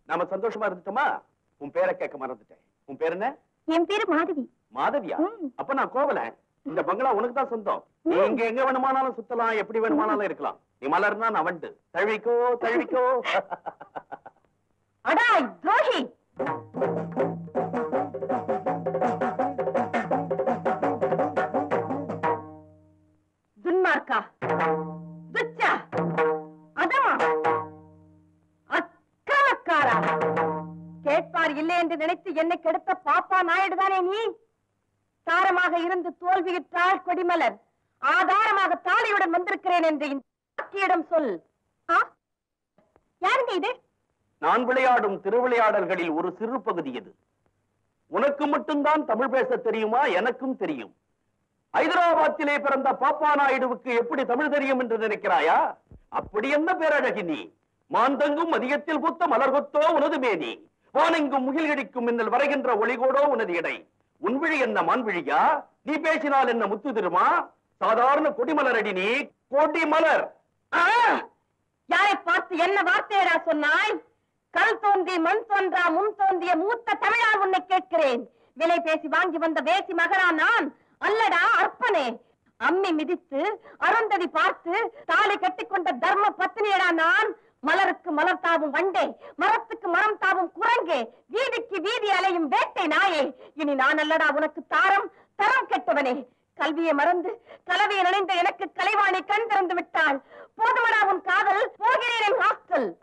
நாம சந்தோஷமா இருந்துட்டோமா? உன் பேரை கேட்க மறந்துட்டேன். உன் பேர் என்ன? என் பேரு மாதவி. மாதவியா? அப்ப நான் கோவலன். இந்த பங்களா உனக்கு தான் சொந்தம். நீ இங்க எங்க வேணுமானாலும் சுத்தலாம், எப்படி வேணுமானாலும் இருக்கலாம். நீ மலர்னா நான் வண்டு. தழுவிக்கோ தழுவிக்கோ. அடாய் துரோகி! துன்மார்க்கா, துச்சா, அதமா, அக்கிரமக்காரா! கேட்பார் இல்லை என்று நினைத்து என்னை கெடுத்த பாப்பா நாயுடுதானே நீ? தாரமாக இருந்து தோல்வியிட்டால் கொடிமலர், ஆதாரமாக தாலியுடன் வந்திருக்கிறேன் என்று இடம் சொல். யாருங்க இது? நான் விளையாடும் திருவிளையாடல்களில் ஒரு சிறு பகுதி இது. உனக்கு மட்டும்தான் தமிழ் பேச தெரியுமா? எனக்கும் தெரியும். ஹைதராபாத்திலே பிறந்த பாப்பா நாயுடுவுக்கு எப்படி தமிழ் தெரியும் என்று நினைக்கிறாயா? அப்படி என்ன பேரழகி நீ! மாந்தங்கும் மதியத்தில் பூத்த மலர் கொத்தோ உனது மேனி, வானெங்கும் முகில் கடிக்கும் மின்னல் வரைகின்ற ஒளிகோடோ உனது இடை. உன்விழி என்ன மான்விழியா? நீ பேசினால் என்ன முத்து திருமா? சாதாரண கொடிமலர் அடி நீ, கொடிமலர். யாரை பார்த்து என்ன வார்த்தையடா சொன்னாய்? கல் தோன்றி மண் தோன்றா முன் தோன்றிய மூத்த தமிழால் உன்னை கேட்கிறேன். விலை பேசி வாங்கி வந்த வேசி மகரா நான் அல்லடா அற்பனே. அம்மி மிதித்து அருந்ததி பார்த்து தாலி கட்டிக்கொண்ட தர்ம பத்தினியடா நான். மலருக்கு மலர் தாவும் வண்டே, மரத்துக்கு மரம் தாவும் குரங்கே, வீதிக்கு வீதி அலையும் வேட்டை நாயே. இனி நான் அல்லடா உனக்கு தாரம், தரம் கெட்டவனே. கல்வியை மறந்து கலவையை நினைந்த எனக்கு கலைவாணி கண் திறந்து விட்டாள். போதுமடா உன் காதல், போகிறேன் ஹாஸ்டல்.